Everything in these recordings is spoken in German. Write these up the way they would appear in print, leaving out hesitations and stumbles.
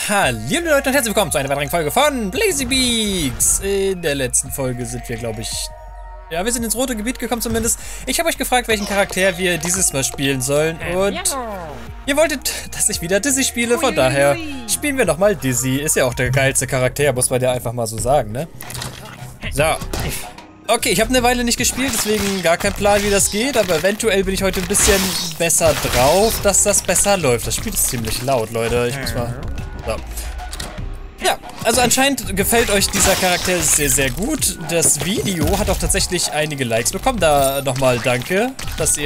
Hallo Leute und herzlich willkommen zu einer weiteren Folge von Blazybeaks. In der letzten Folge sind wir, glaube ich, ja, wir sind ins rote Gebiet gekommen zumindest. Ich habe euch gefragt, welchen Charakter wir dieses Mal spielen sollen und ihr wolltet, dass ich wieder Dizzy spiele, von daher spielen wir nochmal Dizzy. Ist ja auch der geilste Charakter, muss man ja einfach mal so sagen, ne? So. Okay, ich habe eine Weile nicht gespielt, deswegen gar kein Plan, wie das geht, aber eventuell bin ich heute ein bisschen besser drauf, dass das besser läuft. Das Spiel ist ziemlich laut, Leute. Ich muss mal... So. Ja, also anscheinend gefällt euch dieser Charakter sehr, sehr gut. Das Video hat auch tatsächlich einige Likes bekommen. Da nochmal danke, dass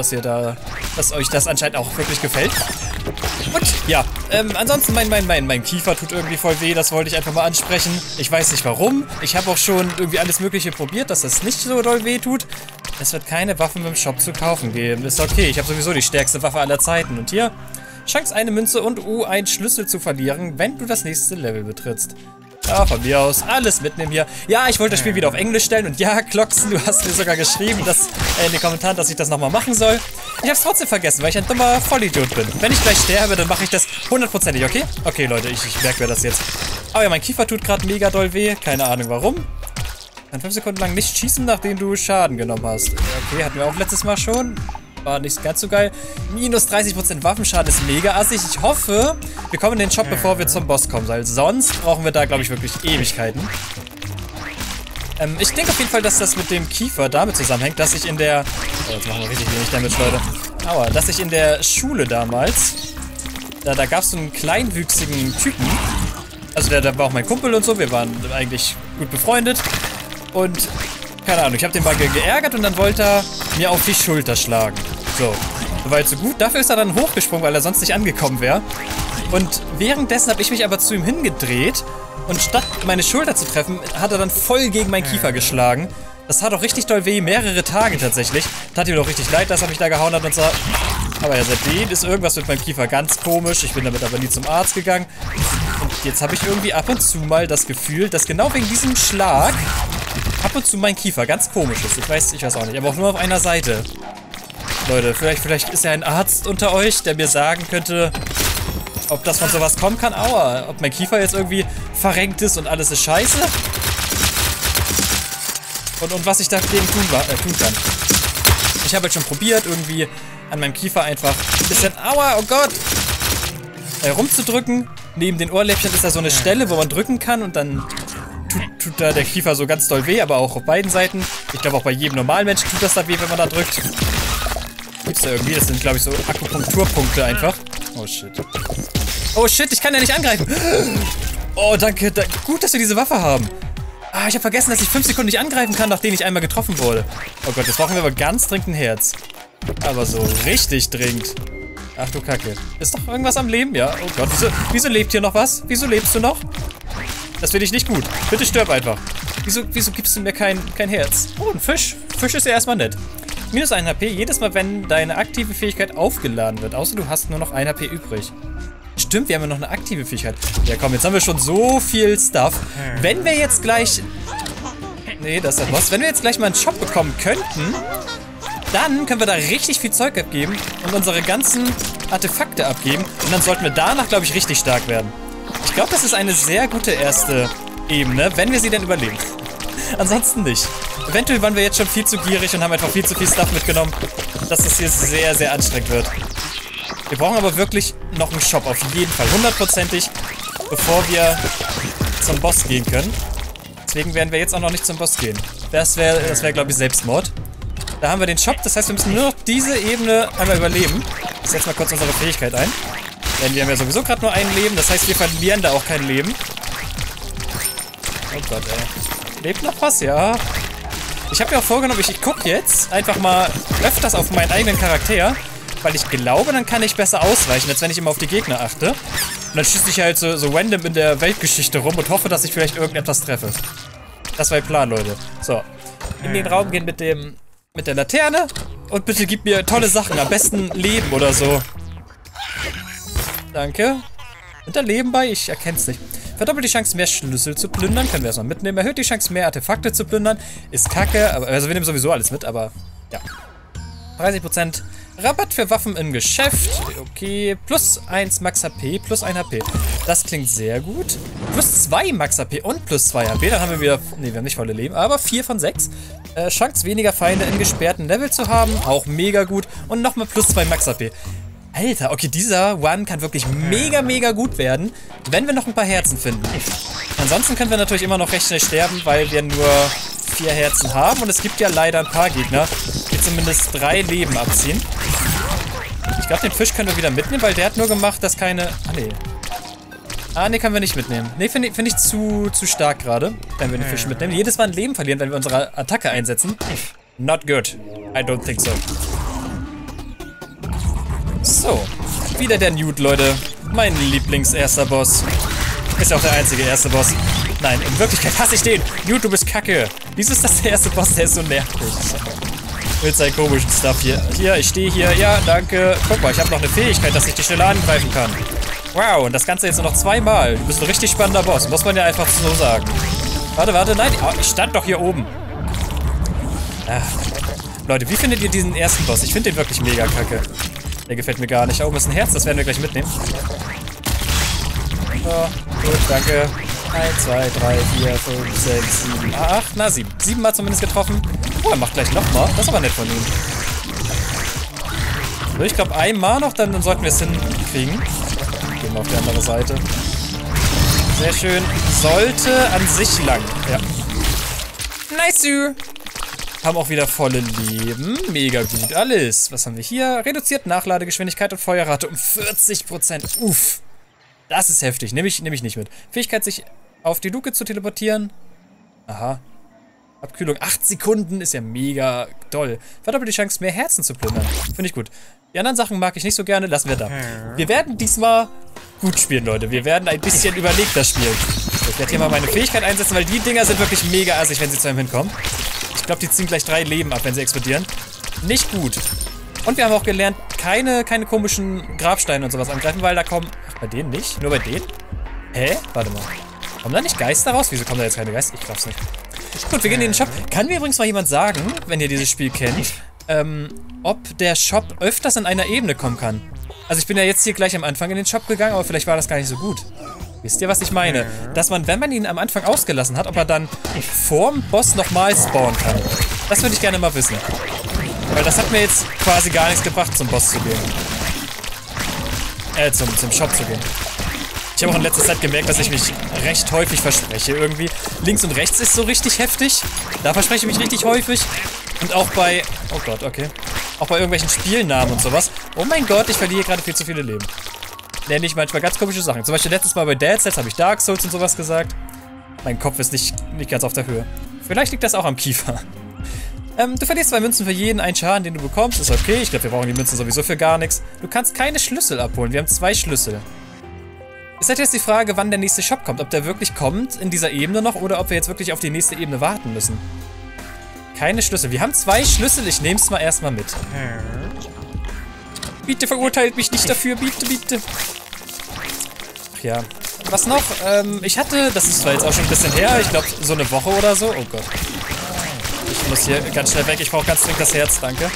euch das anscheinend auch wirklich gefällt. Und ja, ansonsten mein Kiefer tut irgendwie voll weh, das wollte ich einfach mal ansprechen. Ich weiß nicht warum. Ich habe auch schon irgendwie alles Mögliche probiert, dass das nicht so doll weh tut. Es wird keine Waffen im Shop zu kaufen geben. Ist okay, ich habe sowieso die stärkste Waffe aller Zeiten. Und hier, Chance eine Münze und einen Schlüssel zu verlieren, wenn du das nächste Level betrittst. Ja, von mir aus, alles mitnehmen hier. Ja, ich wollte das Spiel wieder auf Englisch stellen und ja, Kloxen, du hast mir sogar geschrieben, dass, in den Kommentaren, dass ich das nochmal machen soll. Ich hab's trotzdem vergessen, weil ich ein dummer Vollidiot bin. Wenn ich gleich sterbe, dann mache ich das 100%ig, okay? Okay, Leute, ich merke mir das jetzt. Aber ja, mein Kiefer tut gerade mega doll weh, keine Ahnung warum. Dann 5 Sekunden lang nicht schießen, nachdem du Schaden genommen hast. Okay, hatten wir auch letztes Mal schon. War nicht ganz so geil. Minus 30% Waffenschaden ist mega assig. Ich hoffe, wir kommen in den Shop, bevor wir zum Boss kommen, weil sonst brauchen wir da, glaube ich, wirklich Ewigkeiten. Ich denke auf jeden Fall, dass das mit dem Kiefer damit zusammenhängt, dass ich in der... Oh, jetzt machen wir richtig wenig Damage, Leute. Aua, dass ich in der Schule damals... Da gab es so einen kleinwüchsigen Typen. Also der war auch mein Kumpel und so. Wir waren eigentlich gut befreundet. Und... keine Ahnung, ich habe den mal geärgert und dann wollte er mir auf die Schulter schlagen. So, war jetzt so gut. Dafür ist er dann hochgesprungen, weil er sonst nicht angekommen wäre. Und währenddessen habe ich mich aber zu ihm hingedreht und statt meine Schulter zu treffen, hat er dann voll gegen meinen Kiefer geschlagen. Das tat auch richtig doll weh, mehrere Tage tatsächlich. Tat ihm doch richtig leid, dass er mich da gehauen hat und so. Aber ja, seitdem ist irgendwas mit meinem Kiefer ganz komisch. Ich bin damit aber nie zum Arzt gegangen. Und jetzt habe ich irgendwie ab und zu mal das Gefühl, dass genau wegen diesem Schlag ab und zu mein Kiefer ganz komisch ist. Ich weiß auch nicht, aber auch nur auf einer Seite. Leute, vielleicht ist ja ein Arzt unter euch, der mir sagen könnte, ob das von sowas kommen kann. Aua, ob mein Kiefer jetzt irgendwie verrenkt ist und alles ist scheiße. Und was ich dagegen tun kann. Ich habe halt schon probiert, irgendwie an meinem Kiefer einfach ein bisschen, aua, oh Gott, rumzudrücken. Neben den Ohrläppchen ist da so eine Stelle, wo man drücken kann und dann tut da der Kiefer so ganz doll weh, aber auch auf beiden Seiten. Ich glaube auch bei jedem normalen Menschen tut das da weh, wenn man da drückt. Gibt's da irgendwie? Das sind, glaube ich, so Akupunkturpunkte einfach. Oh shit. Oh shit, ich kann ja nicht angreifen. Oh, danke. Gut, dass wir diese Waffe haben. Ah, ich habe vergessen, dass ich 5 Sekunden nicht angreifen kann, nachdem ich einmal getroffen wurde. Oh Gott, jetzt brauchen wir aber ganz dringend ein Herz. Aber so richtig dringend. Ach du Kacke. Ist doch irgendwas am Leben? Ja. Oh Gott, wieso lebt hier noch was? Wieso lebst du noch? Das finde ich nicht gut. Bitte stirb einfach. Wieso gibst du mir kein Herz? Oh, ein Fisch. Fisch ist ja erstmal nett. Minus 1 HP jedes Mal, wenn deine aktive Fähigkeit aufgeladen wird. Außer du hast nur noch 1 HP übrig. Stimmt, wir haben ja noch eine aktive Fähigkeit. Ja komm, jetzt haben wir schon so viel Stuff. Wenn wir jetzt gleich... Nee, das ist der Boss. Wenn wir jetzt gleich mal einen Shop bekommen könnten, dann können wir da richtig viel Zeug abgeben und unsere ganzen Artefakte abgeben. Und dann sollten wir danach, glaube ich, richtig stark werden. Ich glaube, das ist eine sehr gute erste Ebene, wenn wir sie denn überleben. Ansonsten nicht. Eventuell waren wir jetzt schon viel zu gierig und haben einfach viel zu viel Stuff mitgenommen, dass das hier sehr, sehr anstrengend wird. Wir brauchen aber wirklich noch einen Shop, auf jeden Fall. 100%ig, bevor wir zum Boss gehen können. Deswegen werden wir jetzt auch noch nicht zum Boss gehen. Das wäre, glaube ich, Selbstmord. Da haben wir den Shop, das heißt, wir müssen nur noch diese Ebene einmal überleben. Ich setze mal kurz unsere Fähigkeit ein. Denn wir haben ja sowieso gerade nur ein Leben, das heißt, wir verlieren da auch kein Leben. Oh Gott, ey. Lebt noch was? Ja. Ich habe mir auch vorgenommen, ich gucke jetzt einfach mal öfters auf meinen eigenen Charakter, weil ich glaube, dann kann ich besser ausweichen, als wenn ich immer auf die Gegner achte. Und dann schieße ich halt so random in der Weltgeschichte rum und hoffe, dass ich vielleicht irgendetwas treffe. Das war der Plan, Leute. So. In den Raum gehen mit der Laterne und bitte gib mir tolle Sachen, am besten Leben oder so. Danke. Und da Leben bei? Ich erkenne es nicht. Verdoppelt die Chance, mehr Schlüssel zu plündern. Können wir erstmal mitnehmen. Erhöht die Chance, mehr Artefakte zu plündern. Ist kacke. Aber, also wir nehmen sowieso alles mit, aber ja. 30% Rabatt für Waffen im Geschäft. Okay. Plus 1 Max HP, plus 1 HP. Das klingt sehr gut. Plus 2 Max AP und plus 2 HP. Dann haben wir wieder... Ne, wir haben nicht volle Leben, aber 4 von 6. Chance, weniger Feinde in gesperrten Level zu haben. Auch mega gut. Und nochmal plus 2 Max AP. Alter, okay, dieser One kann wirklich mega, mega gut werden, wenn wir noch ein paar Herzen finden. Ansonsten können wir natürlich immer noch recht schnell sterben, weil wir nur 4 Herzen haben. Und es gibt ja leider ein paar Gegner, die zumindest 3 Leben abziehen. Ich glaube, den Fisch können wir wieder mitnehmen, weil der hat nur gemacht, dass keine... Ah, nee, können wir nicht mitnehmen. Nee, finde ich zu stark gerade, wenn wir den Fisch mitnehmen. Jedes Mal ein Leben verlieren, wenn wir unsere Attacke einsetzen. Not good. I don't think so. So. Wieder der Newt, Leute. Mein Lieblings-erster Boss. Ist ja auch der einzige erste Boss. Nein, in Wirklichkeit hasse ich den. Newt, du bist kacke. Wieso ist das der erste Boss? Der ist so nervig. Mit seinem komischen Stuff hier. Hier, ich stehe hier. Ja, danke. Guck mal, ich habe noch eine Fähigkeit, dass ich dich schneller angreifen kann. Wow, und das Ganze jetzt nur noch 2-mal. Du bist ein richtig spannender Boss, muss man ja einfach so sagen. Warte, nein, ich stand doch hier oben. Ach. Leute, wie findet ihr diesen ersten Boss? Ich finde den wirklich mega kacke. Der gefällt mir gar nicht. Da oben ist ein Herz, das werden wir gleich mitnehmen. So, gut, danke. 1, 2, 3, 4, 5, 6, 7, 8, na 7. 7-mal zumindest getroffen. Oh, er macht gleich nochmal. Das ist aber nett von ihm. So, ich glaube, einmal noch, dann sollten wir es hinkriegen. Gehen wir auf die andere Seite. Sehr schön. Sollte an sich lang. Ja. Nice. Haben auch wieder volle Leben. Mega gut. Alles. Was haben wir hier? Reduziert Nachladegeschwindigkeit und Feuerrate um 40%. Uff. Das ist heftig. Nehme ich nicht mit. Fähigkeit, sich auf die Luke zu teleportieren. Aha. Abkühlung 8 Sekunden ist ja mega toll. Verdoppelt die Chance, mehr Herzen zu plündern. Finde ich gut. Die anderen Sachen mag ich nicht so gerne, lassen wir da. Wir werden diesmal gut spielen, Leute. Wir werden ein bisschen überlegter spielen. Ich werde hier mal meine Fähigkeit einsetzen, weil die Dinger sind wirklich mega assig, wenn sie zu einem hinkommen. Ich glaube, die ziehen gleich 3 Leben ab, wenn sie explodieren. Nicht gut. Und wir haben auch gelernt, keine komischen Grabsteine und sowas angreifen, weil da kommen... Ach, bei denen nicht? Nur bei denen? Hä? Warte mal. Kommen da nicht Geister raus? Wieso kommen da jetzt keine Geister? Ich glaub's nicht. Gut, wir gehen in den Shop. Kann mir übrigens mal jemand sagen, wenn ihr dieses Spiel kennt, ob der Shop öfters in einer Ebene kommen kann. Also ich bin ja jetzt hier gleich am Anfang in den Shop gegangen, aber vielleicht war das gar nicht so gut. Wisst ihr, was ich meine? Dass man, wenn man ihn am Anfang ausgelassen hat, ob er dann vorm Boss nochmal spawnen kann. Das würde ich gerne mal wissen. Weil das hat mir jetzt quasi gar nichts gebracht, zum Boss zu gehen. Zum Shop zu gehen. Ich habe auch in letzter Zeit gemerkt, dass ich mich recht häufig verspreche irgendwie. Links und rechts ist so richtig heftig. Da verspreche ich mich richtig häufig. Und auch bei... Oh Gott, okay. Auch bei irgendwelchen Spielnamen und sowas. Oh mein Gott, ich verliere gerade viel zu viele Leben. Nenne ich manchmal ganz komische Sachen. Zum Beispiel letztes Mal bei Dead Cells habe ich Dark Souls und sowas gesagt. Mein Kopf ist nicht ganz auf der Höhe. Vielleicht liegt das auch am Kiefer. Du verlierst 2 Münzen für jeden einen Schaden, den du bekommst. Ist okay. Ich glaube, wir brauchen die Münzen sowieso für gar nichts. Du kannst keine Schlüssel abholen. Wir haben 2 Schlüssel. Ist halt jetzt die Frage, wann der nächste Shop kommt. Ob der wirklich kommt in dieser Ebene noch oder ob wir jetzt wirklich auf die nächste Ebene warten müssen. Keine Schlüssel. Wir haben 2 Schlüssel. Ich nehme es mal erstmal mit. Bitte verurteilt mich nicht dafür. Bitte, bitte. Ach ja. Was noch? Ich hatte, das ist zwar jetzt auch schon ein bisschen her, ich glaube so eine Woche oder so. Oh Gott. Ich muss hier ganz schnell weg. Ich brauche ganz dringend das Herz, danke.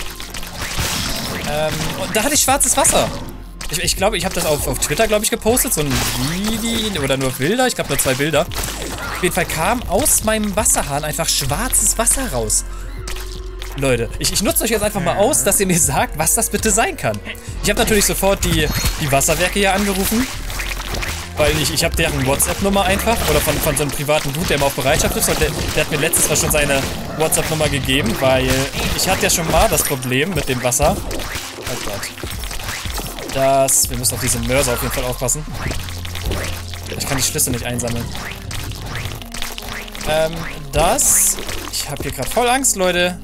Und da hatte ich schwarzes Wasser. Ich glaube, ich habe das auf Twitter, glaube ich, gepostet. So ein Video oder nur Bilder. Ich glaube, nur 2 Bilder. Auf jeden Fall kam aus meinem Wasserhahn einfach schwarzes Wasser raus. Leute, ich nutze euch jetzt einfach mal aus, dass ihr mir sagt, was das bitte sein kann. Ich habe natürlich sofort die Wasserwerke hier angerufen. Weil ich habe deren WhatsApp-Nummer einfach. Oder von so einem privaten Dude, der immer auf Bereitschaft ist. Und der hat mir letztes Mal schon seine WhatsApp-Nummer gegeben. Weil ich hatte ja schon mal das Problem mit dem Wasser. Oh Gott. Wir müssen auf diese Mörser auf jeden Fall aufpassen. Ich kann die Schlüssel nicht einsammeln. Ich habe hier gerade voll Angst, Leute.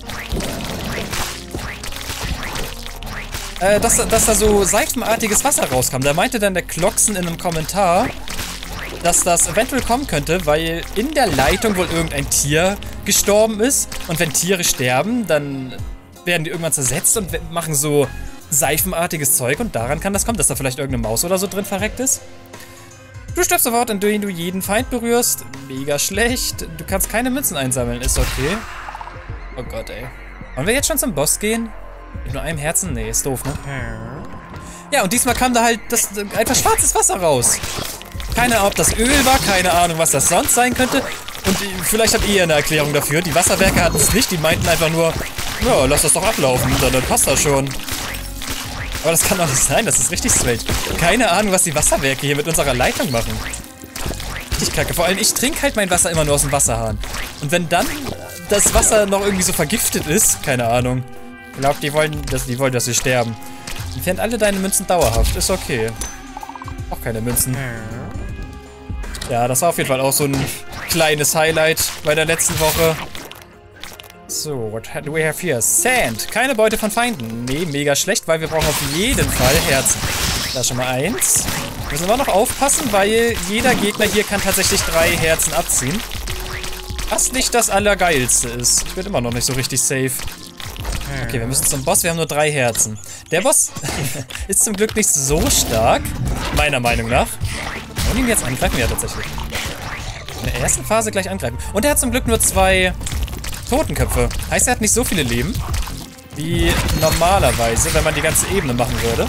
Dass da so seifenartiges Wasser rauskam. Da meinte dann der Kloxen in einem Kommentar, dass das eventuell kommen könnte, weil in der Leitung wohl irgendein Tier gestorben ist. Und wenn Tiere sterben, dann werden die irgendwann zersetzt und machen so seifenartiges Zeug. Und daran kann das kommen, dass da vielleicht irgendeine Maus oder so drin verreckt ist. Du stirbst sofort, indem du jeden Feind berührst. Mega schlecht. Du kannst keine Münzen einsammeln. Ist okay. Oh Gott, ey. Wollen wir jetzt schon zum Boss gehen? Mit nur einem Herzen? Nee, ist doof, ne? Ja, und diesmal kam da halt einfach schwarzes Wasser raus. Keine Ahnung, ob das Öl war, keine Ahnung, was das sonst sein könnte. Und vielleicht habt ihr eine Erklärung dafür. Die Wasserwerke hatten es nicht, die meinten einfach nur, ja, lass das doch ablaufen, dann passt das schon. Aber das kann doch nicht sein, das ist richtig strange. Keine Ahnung, was die Wasserwerke hier mit unserer Leitung machen. Richtig kacke. Vor allem, ich trinke halt mein Wasser immer nur aus dem Wasserhahn. Und wenn dann das Wasser noch irgendwie so vergiftet ist, keine Ahnung. Ich glaube, die wollen, dass wir sterben. Entfernt alle deine Münzen dauerhaft, ist okay. Auch keine Münzen. Ja, das war auf jeden Fall auch so ein kleines Highlight bei der letzten Woche. So, what do we have here? Sand. Keine Beute von Feinden. Nee, mega schlecht, weil wir brauchen auf jeden Fall Herzen. Da ist schon mal 1. Müssen wir noch aufpassen, weil jeder Gegner hier kann tatsächlich 3 Herzen abziehen. Was nicht das Allergeilste ist. Ich bin immer noch nicht so richtig safe. Okay, wir müssen zum Boss. Wir haben nur 3 Herzen. Der Boss ist zum Glück nicht so stark. Meiner Meinung nach. Und ihn jetzt angreifen? Ja, tatsächlich. In der ersten Phase gleich angreifen. Und er hat zum Glück nur 2 Totenköpfe. Heißt, er hat nicht so viele Leben. Wie normalerweise, wenn man die ganze Ebene machen würde.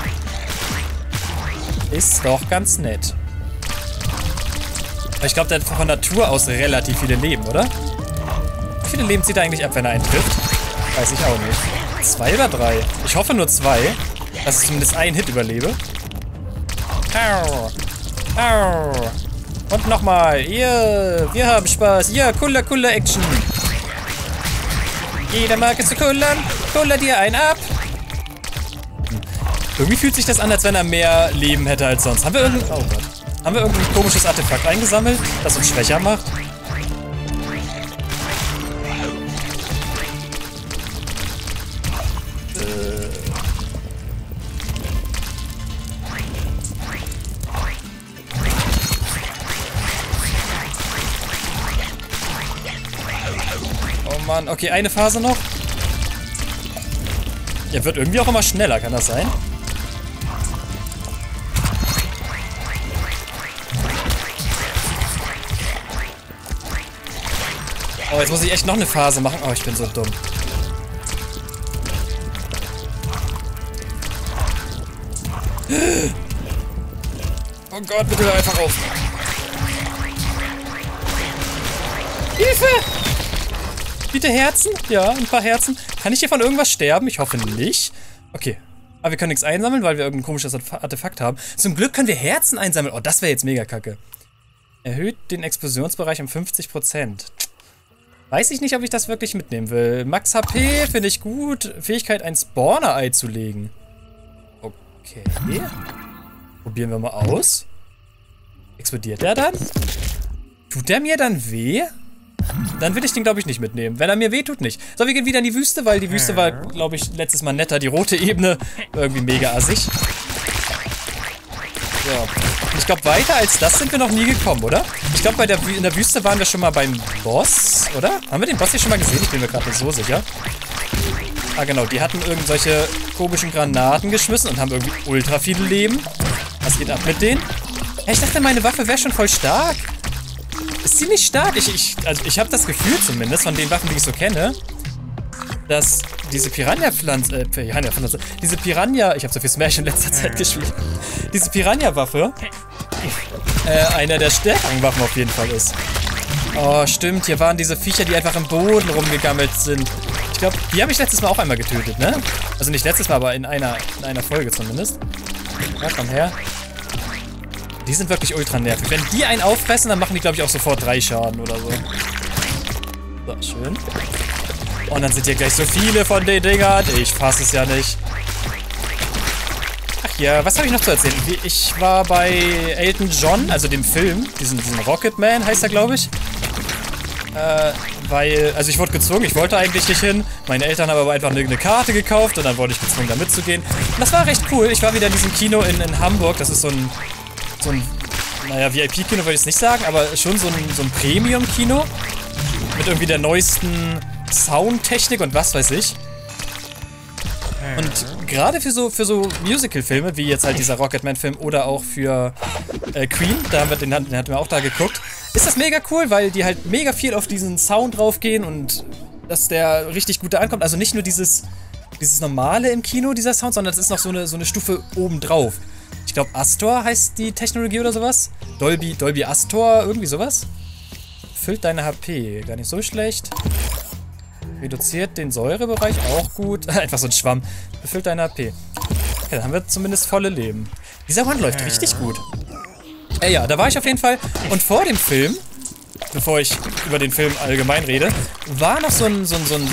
Ist doch ganz nett. Aber ich glaube, der hat von Natur aus relativ viele Leben, oder? Wie viele Leben zieht er eigentlich ab, wenn er einen trifft? Weiß ich auch nicht. 2 oder 3? Ich hoffe nur 2. Dass ich zumindest einen Hit überlebe. Au. Au. Und nochmal. Hier, wir haben Spaß. Ja, cooler Action. Jeder mag es zu kullern. Kuller dir einen ab. Irgendwie fühlt sich das an, als wenn er mehr Leben hätte als sonst. Haben wir irgendein komisches Artefakt eingesammelt, das uns schwächer macht? Oh Mann, okay, eine Phase noch. Er wird irgendwie auch immer schneller, kann das sein? Oh, jetzt muss ich echt noch eine Phase machen. Oh, ich bin so dumm. Oh Gott, bitte hör einfach auf. Hilfe! Bitte Herzen? Ja, ein paar Herzen. Kann ich hier von irgendwas sterben? Ich hoffe nicht. Okay. Aber wir können nichts einsammeln, weil wir irgendein komisches Artefakt haben. Zum Glück können wir Herzen einsammeln. Oh, das wäre jetzt mega kacke. Erhöht den Explosionsbereich um 50%. Weiß ich nicht, ob ich das wirklich mitnehmen will. Max HP finde ich gut. Fähigkeit, ein Spawner-Ei zu legen. Okay. Probieren wir mal aus. Explodiert der dann? Tut der mir dann weh? Dann will ich den, glaube ich, nicht mitnehmen. Wenn er mir weh tut, nicht. So, wir gehen wieder in die Wüste, weil die Wüste war, glaube ich, letztes Mal netter. Die rote Ebene war irgendwie mega assig. So. Ich glaube, weiter als das sind wir noch nie gekommen, oder? Ich glaube, in der Wüste waren wir schon mal beim Boss, oder? Haben wir den Boss hier schon mal gesehen? Ich bin mir gerade nicht so sicher. Ah, genau. Die hatten irgendwelche komischen Granaten geschmissen und haben irgendwie ultra viele Leben. Was geht ab mit denen? Hey, ich dachte, meine Waffe wäre schon voll stark. Ist ziemlich stark. Also ich habe das Gefühl zumindest, von den Waffen, die ich so kenne, dass diese Piranha-Pflanze, diese Piranha, ich habe so viel Smash in letzter Zeit gespielt, diese Piranha-Waffe einer der stärkeren Waffen auf jeden Fall ist. Oh, stimmt, hier waren diese Viecher, die einfach im Boden rumgegammelt sind. Ich glaube, die habe ich letztes Mal auch einmal getötet, ne? Also nicht letztes Mal, aber in einer Folge zumindest. Ja, komm her. Die sind wirklich ultra nervig. Wenn die einen auffressen, dann machen die, glaube ich, auch sofort 3 Schaden oder so. So, schön. Und dann sind hier gleich so viele von den Dingern. Ich fasse es ja nicht. Ach ja, was habe ich noch zu erzählen? Ich war bei Elton John, also dem Film. Diesen Rocketman heißt er, glaube ich. Also ich wurde gezwungen, ich wollte eigentlich nicht hin. Meine Eltern haben aber einfach eine Karte gekauft und dann wurde ich gezwungen, da mitzugehen. Und das war recht cool. Ich war wieder in diesem Kino in Hamburg. Das ist so ein naja, VIP-Kino würde ich es nicht sagen, aber schon so ein Premium-Kino. Mit irgendwie der neuesten Soundtechnik und was weiß ich. Und gerade für so Musical-Filme, wie jetzt halt dieser Rocketman-Film oder auch für Queen, den hatten wir auch da geguckt, ist das mega cool, weil die halt mega viel auf diesen Sound draufgehen und dass der richtig gut da ankommt. Also nicht nur dieses Normale im Kino, dieser Sound, sondern es ist noch so eine Stufe obendrauf. Ich glaube, Astor heißt die Technologie oder sowas. Dolby Astor, irgendwie sowas. Füllt deine HP. Gar nicht so schlecht. Reduziert den Säurebereich, auch gut. Einfach so ein Schwamm. Befüllt deine HP. Okay, dann haben wir zumindest volle Leben. Dieser One läuft richtig gut. Ja, da war ich auf jeden Fall. Und vor dem Film, bevor ich über den Film allgemein rede, war noch so ein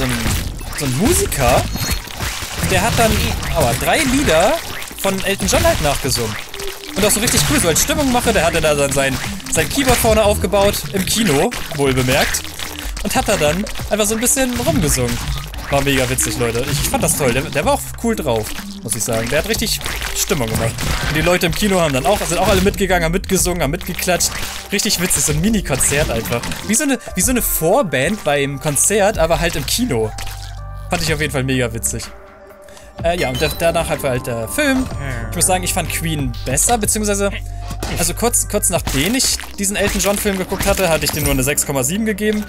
Musiker. Der hat dann 3 Lieder von Elton John halt nachgesungen. Und auch so richtig cool, so als Stimmungmacher. Der hatte da dann sein Keyboard vorne aufgebaut, im Kino, wohl bemerkt. Und hat da dann einfach so ein bisschen rumgesungen. War mega witzig, Leute. Ich fand das toll. Der war auch cool drauf, muss ich sagen. Der hat richtig Stimmung gemacht. Und die Leute im Kino sind auch alle mitgegangen, haben mitgesungen, haben mitgeklatscht. Richtig witzig, so ein Mini-Konzert einfach. Wie so eine Vorband beim Konzert, aber halt im Kino. Fand ich auf jeden Fall mega witzig. Ja, und danach halt der Film. Ich muss sagen, ich fand Queen besser, beziehungsweise, also kurz nachdem ich diesen Elton John Film geguckt hatte, hatte ich dem nur eine 6,7 gegeben.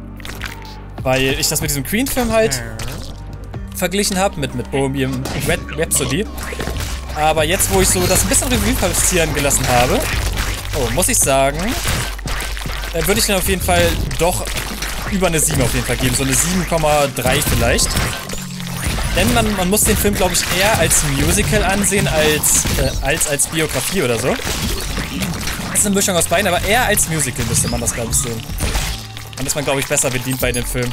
Weil ich das mit diesem Queen-Film halt verglichen habe, mit Bohemian Rhapsody. Aber jetzt, wo ich so das ein bisschen Revue passieren gelassen habe, muss ich sagen, würde ich dann auf jeden Fall doch über eine 7 auf jeden Fall geben. So eine 7,3 vielleicht. Denn man muss den Film, glaube ich, eher als Musical ansehen, als Biografie oder so. Das ist eine Mischung aus beiden, aber eher als Musical müsste man das, glaube ich, sehen. Dann ist man, glaube ich, besser bedient bei dem Film.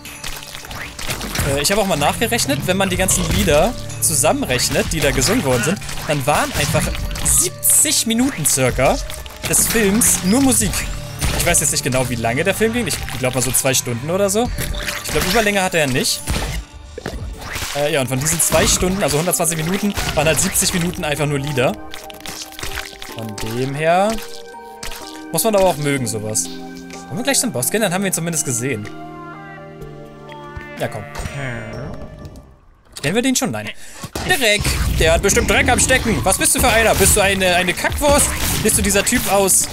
Ich habe auch mal nachgerechnet, wenn man die ganzen Lieder zusammenrechnet, die da gesungen worden sind, dann waren einfach 70 Minuten circa des Films nur Musik. Ich weiß jetzt nicht genau, wie lange der Film ging. Ich glaube mal so 2 Stunden oder so. Ich glaube, Überlänge hatte er nicht. Ja, und von diesen 2 Stunden, also 120 Minuten, waren halt 70 Minuten einfach nur Lieder. Von dem her muss man aber auch mögen, sowas. Wollen wir gleich zum Boss gehen? Dann haben wir ihn zumindest gesehen. Ja, komm. Kennen wir den schon? Nein. Dreck. Der hat bestimmt Dreck am Stecken. Was bist du für einer? Bist du eine Kackwurst? Bist du dieser Typ aus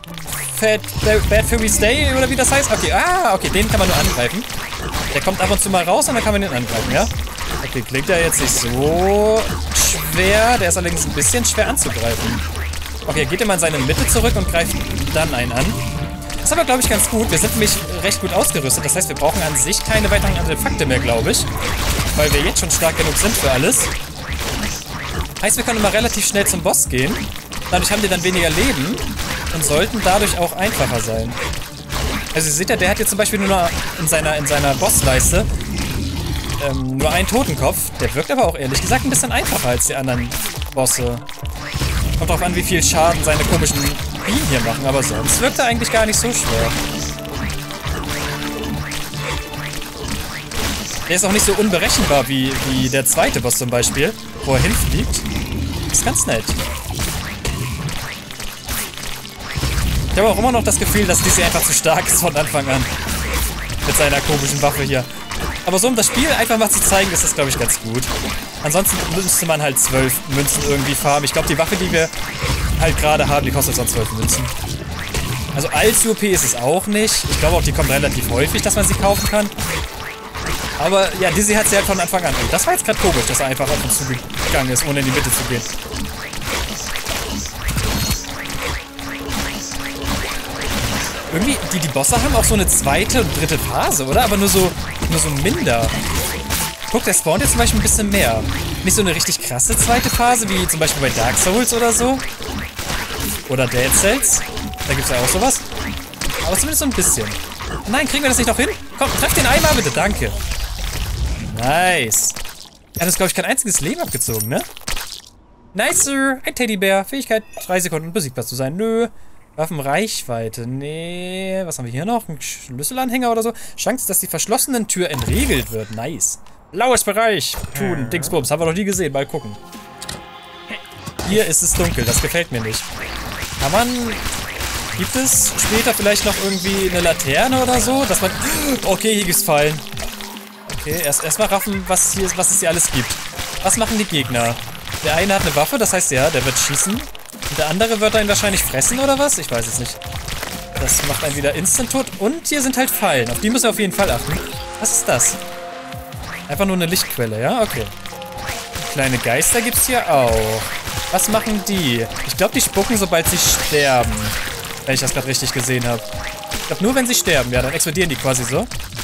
Bad Fairies Day oder wie das heißt? Okay, okay, den kann man nur angreifen. Der kommt ab und zu mal raus und dann kann man den angreifen, ja? Okay, klingt ja jetzt nicht so schwer. Der ist allerdings ein bisschen schwer anzugreifen. Okay, geht immer in seine Mitte zurück und greift dann einen an. Das ist aber, glaube ich, ganz gut. Wir sind nämlich recht gut ausgerüstet. Das heißt, wir brauchen an sich keine weiteren Artefakte mehr, glaube ich. Weil wir jetzt schon stark genug sind für alles. Heißt, wir können immer relativ schnell zum Boss gehen. Dadurch haben die dann weniger Leben und sollten dadurch auch einfacher sein. Also ihr seht ja, der hat jetzt zum Beispiel nur noch in seiner Bossleiste nur einen Totenkopf. Der wirkt aber auch ehrlich gesagt ein bisschen einfacher als die anderen Bosse. Kommt drauf an, wie viel Schaden seine komischen Bienen hier machen, aber sonst wirkt er eigentlich gar nicht so schwer. Der ist auch nicht so unberechenbar wie der zweite Boss zum Beispiel, wo er hinfliegt. Ist ganz nett. Ich habe auch immer noch das Gefühl, dass DC einfach zu stark ist von Anfang an. Mit seiner komischen Waffe hier. Aber so um das Spiel einfach mal zu zeigen, ist das, glaube ich, ganz gut. Ansonsten müsste man halt 12 Münzen irgendwie farmen. Ich glaube, die Waffe, die wir halt gerade haben, die kostet sonst 12 Münzen. Also allzu OP ist es auch nicht. Ich glaube auch, die kommt relativ häufig, dass man sie kaufen kann. Aber ja, Dizzy hat sie halt von Anfang an. Und das war jetzt gerade komisch, dass er einfach auf uns zugegangen ist, ohne in die Mitte zu gehen. Irgendwie, die Bosse haben auch so eine zweite und dritte Phase, oder? Aber nur so minder. Guck, der spawnt jetzt zum Beispiel ein bisschen mehr. Nicht so eine richtig krasse zweite Phase, wie zum Beispiel bei Dark Souls oder so. Oder Dead Cells. Da gibt es ja auch sowas. Aber zumindest so ein bisschen. Nein, kriegen wir das nicht noch hin? Komm, treff den einmal bitte, danke. Nice. Er hat uns, glaube ich, kein einziges Leben abgezogen, ne? Nice, Sir. Ein Teddybär. Fähigkeit, 3 Sekunden besiegbar zu sein. Nö. Waffenreichweite. Nee. Was haben wir hier noch? Ein Schlüsselanhänger oder so? Chance, dass die verschlossenen Tür entriegelt wird. Nice. Blaues Bereich. Tun. Dingsbums. Haben wir noch nie gesehen. Mal gucken. Hier ist es dunkel. Das gefällt mir nicht. Kann man... Gibt es später vielleicht noch irgendwie eine Laterne oder so? Dass man... Okay, hier gibt's Fallen. Okay, erstmal raffen, was es hier alles gibt. Was machen die Gegner? Der eine hat eine Waffe, das heißt ja, der wird schießen. Und der andere wird einen wahrscheinlich fressen oder was? Ich weiß es nicht. Das macht einen wieder instant tot. Und hier sind halt Fallen. Auf die müssen wir auf jeden Fall achten. Was ist das? Einfach nur eine Lichtquelle, ja? Okay. Kleine Geister gibt's hier auch. Was machen die? Ich glaube, die spucken, sobald sie sterben. Wenn ich das gerade richtig gesehen habe. Ich glaube, nur wenn sie sterben. Ja, dann explodieren die quasi so.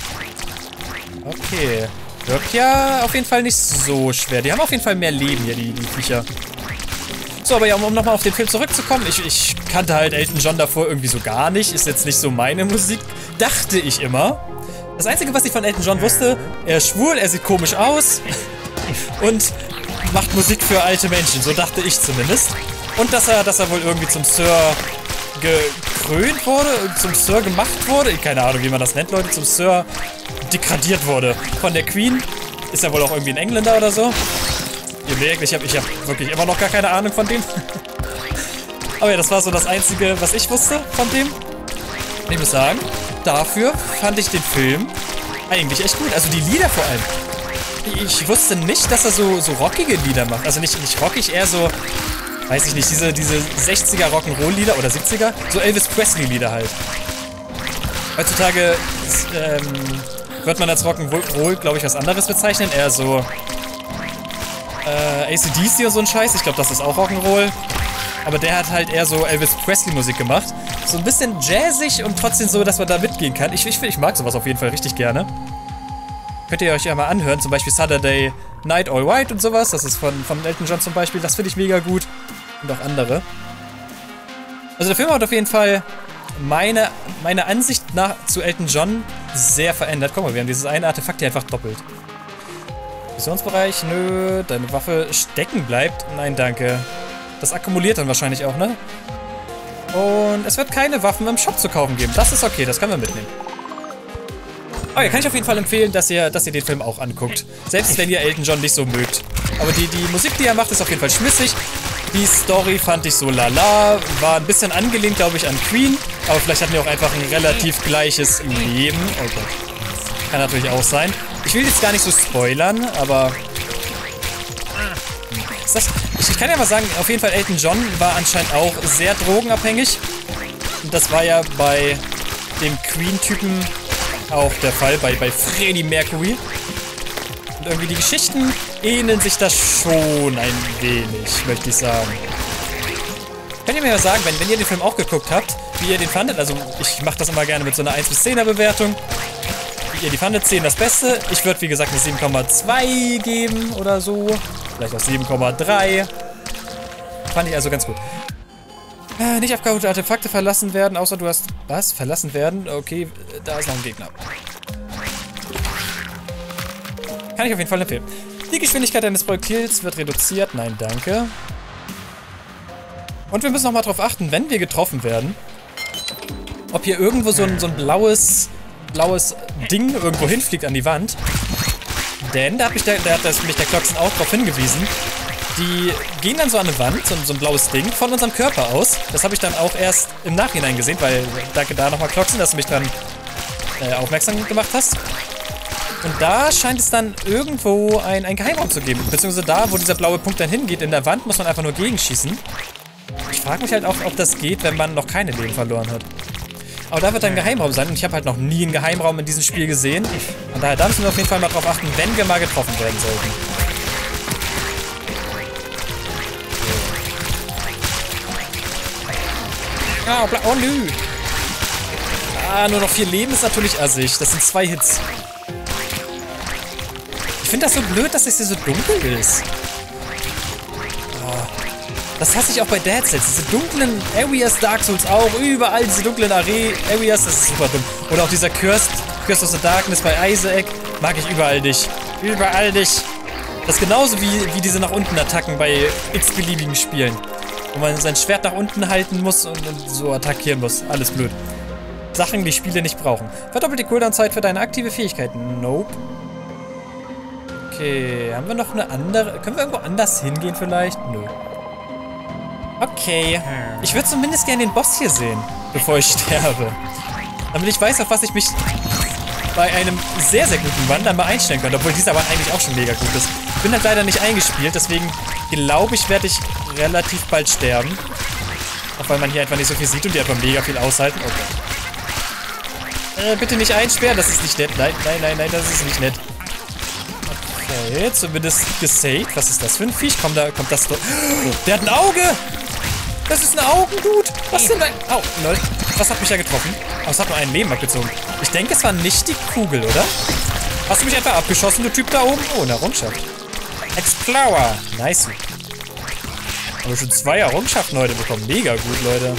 Okay. Wirkt ja auf jeden Fall nicht so schwer. Die haben auf jeden Fall mehr Leben hier, die Viecher. So, aber ja, um nochmal auf den Film zurückzukommen. Ich kannte halt Elton John davor irgendwie so gar nicht. Ist jetzt nicht so meine Musik. Dachte ich immer. Das Einzige, was ich von Elton John wusste, er ist schwul, er sieht komisch aus und macht Musik für alte Menschen. So dachte ich zumindest. Und dass er wohl irgendwie zum Sir gekrönt wurde, zum Sir gemacht wurde. Keine Ahnung, wie man das nennt, Leute. Zum Sir degradiert wurde von der Queen. Ist ja wohl auch irgendwie ein Engländer oder so. Ihr merkt, ich hab wirklich immer noch gar keine Ahnung von dem. Aber ja, das war so das Einzige, was ich wusste von dem. Und ich muss sagen, dafür fand ich den Film eigentlich echt gut. Also die Lieder vor allem. Ich wusste nicht, dass er so rockige Lieder macht. Also nicht rockig, eher so, weiß ich nicht, diese 60er Rock'n'Roll-Lieder oder 70er. So Elvis Presley-Lieder halt. Heutzutage wird man als Rock'n'Roll, glaube ich, was anderes bezeichnen. Eher so AC/DC und so ein Scheiß. Ich glaube, das ist auch Rock'n'Roll. Aber der hat halt eher so Elvis Presley-Musik gemacht. So ein bisschen jazzig und trotzdem so, dass man da mitgehen kann. Ich mag sowas auf jeden Fall richtig gerne. Könnt ihr euch ja mal anhören. Zum Beispiel Saturday Night All White und sowas. Das ist von Elton John zum Beispiel. Das finde ich mega gut. Und auch andere. Also der Film hat auf jeden Fall meine Ansicht zu Elton John sehr verändert. Guck mal, wir haben dieses eine Artefakt hier einfach doppelt. Visionsbereich, nö. Deine Waffe stecken bleibt. Nein, danke. Das akkumuliert dann wahrscheinlich auch, ne? Und es wird keine Waffen im Shop zu kaufen geben. Das ist okay, das können wir mitnehmen. Oh ja, kann ich auf jeden Fall empfehlen, dass ihr den Film auch anguckt. Selbst wenn ihr Elton John nicht so mögt. Aber die Musik, die er macht, ist auf jeden Fall schmissig. Die Story fand ich so lala. War ein bisschen angelehnt, glaube ich, an Queen. Aber vielleicht hatten wir auch einfach ein relativ gleiches Leben. Oh Gott. Kann natürlich auch sein. Ich will jetzt gar nicht so spoilern, aber... Ich kann ja mal sagen, auf jeden Fall Elton John war anscheinend auch sehr drogenabhängig. Und das war ja bei dem Queen-Typen auch der Fall, bei Freddie Mercury. Und irgendwie die Geschichten ähneln sich da schon ein wenig, möchte ich sagen. Könnt ihr mir ja sagen, wenn ihr den Film auch geguckt habt, wie ihr den fandet? Also ich mache das immer gerne mit so einer 1-10er Bewertung. Wie ihr die fandet, 10 das Beste. Ich würde, wie gesagt, eine 7,2 geben oder so. Vielleicht auch 7,3. Fand ich also ganz gut. Nicht abgehaute Artefakte verlassen werden, außer du hast... Was? Verlassen werden? Okay, da ist noch ein Gegner. Kann ich auf jeden Fall empfehlen. Die Geschwindigkeit deines Projektils wird reduziert. Nein, danke. Und wir müssen noch mal drauf achten, wenn wir getroffen werden, ob hier irgendwo so ein blaues Ding irgendwo hinfliegt an die Wand. Denn da hat mich der Kloxen auch darauf hingewiesen. Die gehen dann so an eine Wand, so ein blaues Ding, von unserem Körper aus. Das habe ich dann auch erst im Nachhinein gesehen, weil, danke da nochmal Kloxen, dass du mich dran aufmerksam gemacht hast. Und da scheint es dann irgendwo ein Geheimraum zu geben. Beziehungsweise da, wo dieser blaue Punkt dann hingeht, in der Wand, muss man einfach nur gegenschießen. Ich frage mich halt auch, ob das geht, wenn man noch keine Leben verloren hat. Aber da wird ein Geheimraum sein und ich habe halt noch nie einen Geheimraum in diesem Spiel gesehen. Und daher da müssen wir auf jeden Fall mal drauf achten, wenn wir mal getroffen werden sollten. Oh nö. Nur noch 4 Leben ist natürlich assig. Das sind 2 Hits. Ich finde das so blöd, dass es hier so dunkel ist. Oh. Das hasse ich auch bei Dead Cells. Diese dunklen Areas, Dark Souls auch. Überall diese dunklen Areas. Das ist super dumm. Oder auch dieser Cursed of the Darkness bei Isaac. Mag ich überall nicht. Überall nicht. Das ist genauso wie diese nach unten Attacken bei x-beliebigen Spielen. Wo man sein Schwert nach unten halten muss und so attackieren muss. Alles blöd. Sachen, die Spiele nicht brauchen. Verdoppelt die Cooldown-Zeit für deine aktive Fähigkeit. Nope. Okay, haben wir noch eine andere... Können wir irgendwo anders hingehen vielleicht? Nö. Okay. Ich würde zumindest gerne den Boss hier sehen, bevor ich sterbe. Damit ich weiß, auf was ich mich bei einem sehr, sehr guten Run dann mal einstellen könnte. Obwohl dieser Run eigentlich auch schon mega gut ist. Ich bin halt leider nicht eingespielt, deswegen glaube ich, werde ich relativ bald sterben. Auch weil man hier einfach nicht so viel sieht und die einfach mega viel aushalten. Oh Gott. Bitte nicht einsperren, das ist nicht nett. Nein, nein, nein, nein, das ist nicht nett. Okay, zumindest gesaved. Was ist das für ein Viech? Kommt das doch... Der hat ein Auge! Das ist ein Augendude! Was denn da? Au, lol. Was hat mich da getroffen? Oh, es hat nur ein Leben abgezogen. Ich denke, es war nicht die Kugel, oder? Hast du mich etwa abgeschossen, du Typ da oben? Oh, eine Errungenschaft. Explorer. Nice. Haben wir schon 2 Errungenschaften heute bekommen. Mega gut, Leute.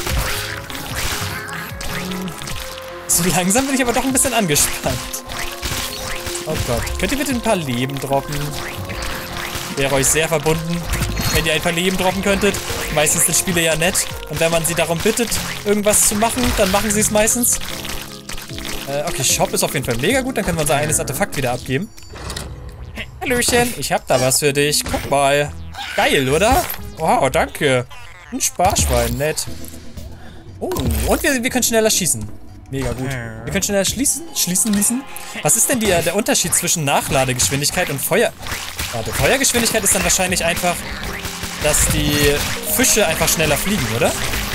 So langsam bin ich aber doch ein bisschen angespannt. Oh Gott. Könnt ihr bitte ein paar Leben droppen? Wäre euch sehr verbunden, wenn ihr ein paar Leben droppen könntet. Meistens sind Spiele ja nett. Und wenn man sie darum bittet, irgendwas zu machen, dann machen sie es meistens. Okay, Shop ist auf jeden Fall mega gut. Dann können wir unser eines Artefakt wieder abgeben. Hallöchen, ich hab da was für dich. Guck mal. Geil, oder? Wow, danke. Ein Sparschwein, nett. Oh, und wir können schneller schießen. Mega gut. Wir können schneller schließen ließen. Was ist denn der Unterschied zwischen Nachladegeschwindigkeit und Feuer... Warte, Feuergeschwindigkeit ist dann wahrscheinlich einfach, dass die Fische einfach schneller fliegen, oder?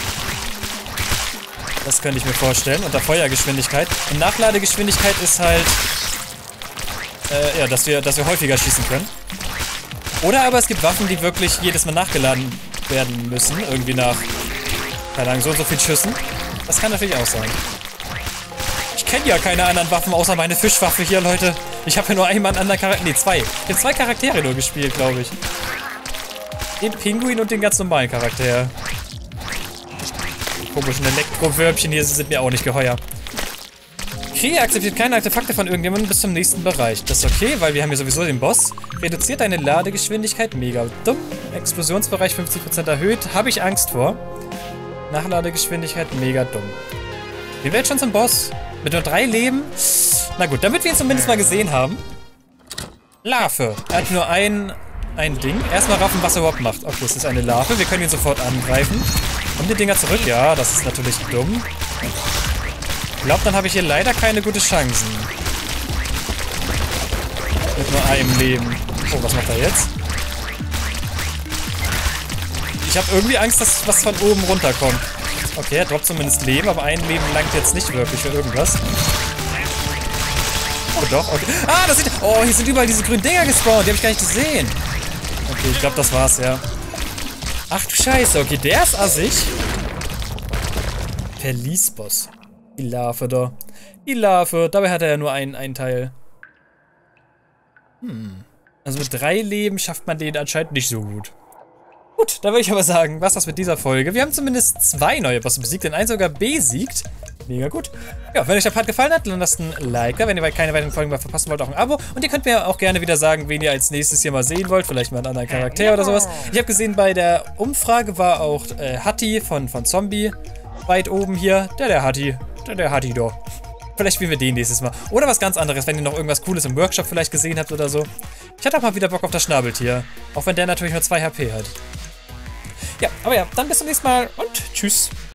Das könnte ich mir vorstellen, unter Feuergeschwindigkeit. Und Nachladegeschwindigkeit ist halt... ja, dass wir häufiger schießen können. Oder aber es gibt Waffen, die wirklich jedes Mal nachgeladen werden müssen. Irgendwie nach, keine Ahnung, so und so viel Schüssen. Das kann natürlich auch sein. Ich kenne ja keine anderen Waffen, außer meine Fischwaffe hier, Leute. Ich habe ja nur einmal einen anderen Charakter... Nee, 2. Ich habe 2 Charaktere nur gespielt, glaube ich. Den Pinguin und den ganz normalen Charakter. Die komischen Elektrowürmchen hier sind mir auch nicht geheuer. Krieg akzeptiert keine Artefakte von irgendjemandem bis zum nächsten Bereich. Das ist okay, weil wir haben hier sowieso den Boss. Reduziert deine Ladegeschwindigkeit. Mega dumm. Explosionsbereich 50% erhöht. Habe ich Angst vor. Nachladegeschwindigkeit. Mega dumm. Wir werden jetzt schon zum Boss. Mit nur 3 Leben. Na gut, damit wir ihn zumindest mal gesehen haben. Larve. Er hat nur ein Ding. Erstmal raffen, was er überhaupt macht. Okay, es ist eine Larve. Wir können ihn sofort angreifen. Kommen die Dinger zurück? Ja, das ist natürlich dumm. Ich glaube, dann habe ich hier leider keine gute Chancen. Mit nur einem Leben. Oh, was macht er jetzt? Ich habe irgendwie Angst, dass was von oben runterkommt. Okay, er droppt zumindest Leben, aber ein Leben langt jetzt nicht wirklich für irgendwas. Oh doch, okay. Ah, das sieht... Oh, hier sind überall diese grünen Dinger gespawnt. Die habe ich gar nicht gesehen. Okay, ich glaube, das war's, ja. Ach du Scheiße, okay, der ist assig. Verlies-Boss. Die Larve da. Die Larve. Dabei hat er ja nur einen Teil. Also mit 3 Leben schafft man den anscheinend nicht so gut. Gut, da würde ich aber sagen, was das mit dieser Folge. Wir haben zumindest 2 neue Bosse besiegt, den einen sogar besiegt. Mega gut. Ja, wenn euch der Part gefallen hat, dann lasst ein Like da. Wenn ihr keine weiteren Folgen mehr verpassen wollt, auch ein Abo. Und ihr könnt mir auch gerne wieder sagen, wen ihr als nächstes hier mal sehen wollt. Vielleicht mal einen anderen Charakter oder sowas. Ich habe gesehen, bei der Umfrage war auch Hatti von Zombie weit oben hier. Der Hatti. Der Hatti doch. Vielleicht spielen wir den nächstes Mal. Oder was ganz anderes, wenn ihr noch irgendwas Cooles im Workshop vielleicht gesehen habt oder so. Ich hatte auch mal wieder Bock auf das Schnabeltier. Auch wenn der natürlich nur 2 HP hat. Ja, aber ja, dann bis zum nächsten Mal und tschüss.